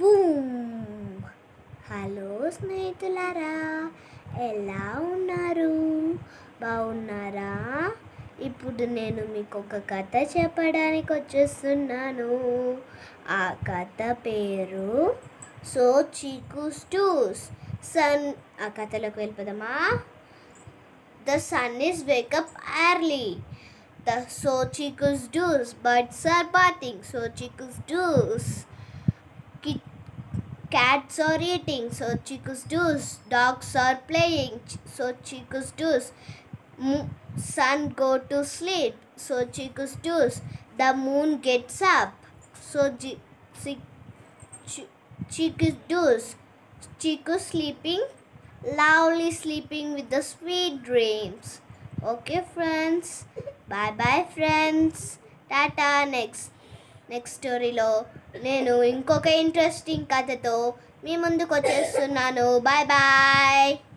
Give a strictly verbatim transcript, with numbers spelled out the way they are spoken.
Boom! Hello స్నేహితులారా, ఎలా ఉన్నారు? బాగున్నారా? ఇప్పుడు నేను మీకు ఒక కథ చెప్పడానికి వచ్చేస్తున్నాను. ఆ కథ పేరు సో చీకూస్ డూస్. సన్ ఆ కథలోకి వెళ్ళిపోదామా? The sun is wake up early. The so chicos do's. Birds are bathing. So chicos do's. Cats are eating. So chicos do's. Dogs are playing. So chicos do's. Sun go to sleep. So chicos do's. The moon gets up. So chicos do's. Chicos sleeping. Lovely sleeping with the sweet dreams. Okay friends, bye bye friends, tata. next next స్టోరీలో నేను ఇంకొక interesting కథతో మీ ముందుకు వచ్చేస్తున్నాను. Bye bye.